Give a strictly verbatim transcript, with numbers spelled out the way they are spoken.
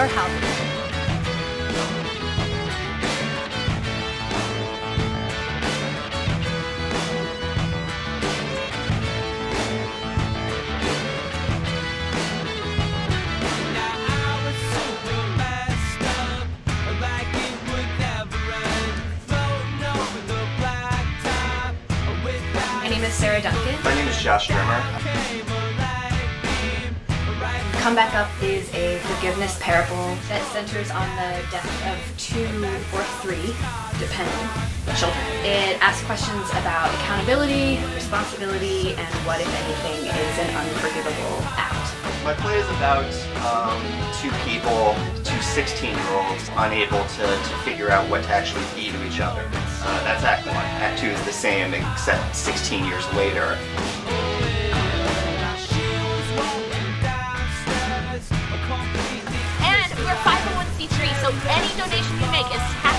your health. My name is Sarah Duncan. My name is Josh Drimmer. Come Back Up is a forgiveness parable that centers on the death of two or three, depending, children. It asks questions about accountability, responsibility, and what, if anything, is an unforgivable act. My play is about um, two people, two sixteen-year-olds, unable to, to figure out what to actually be to each other. Uh, that's Act One. Act Two is the same, except sixteen years later. And we're five oh one c three, so any donation you make is